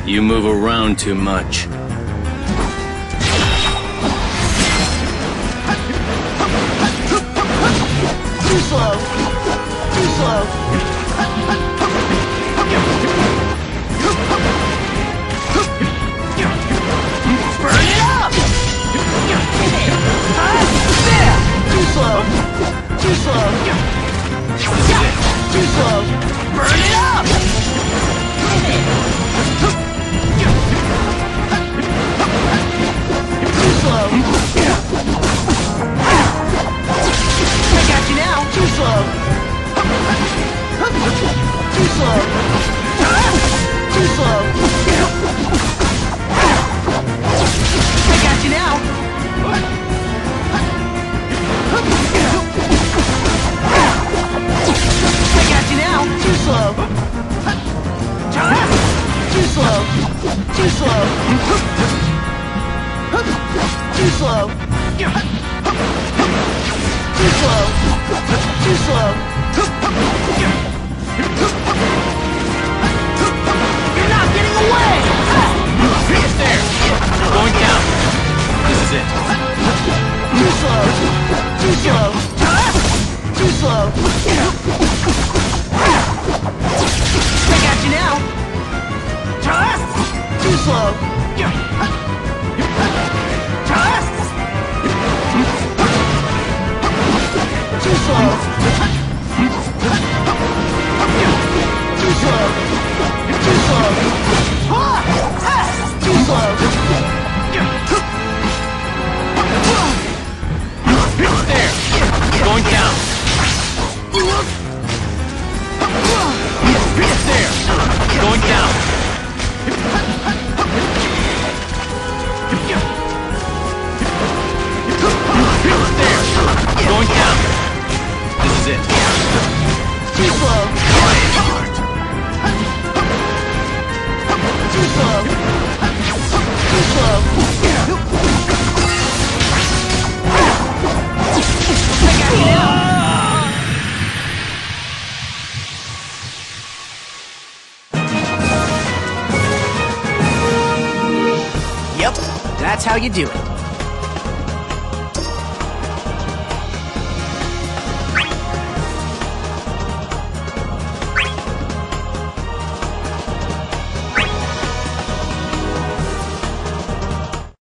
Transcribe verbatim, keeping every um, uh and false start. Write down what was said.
You move around too much. Too slow. Too slow. Burn it up! Too slow. Too slow. Too slow. Burn it up! Too slow. I got you now. Too slow. Too slow. Too slow. I got you now. I got you now. Too slow. Too slow. Too slow. Too slow. Too slow. Too slow. You're not getting away! It's there! Going down. This is it. Too slow. Too slow. Too slow. I got you now. Too slow. Too slow. Too slow. Too slow. Too slow. It's there! Going down. It's there! Going down. It's there! Going down. This is it. Too slow. Too slow. Too slow. I got you now. Yep, that's how you do it.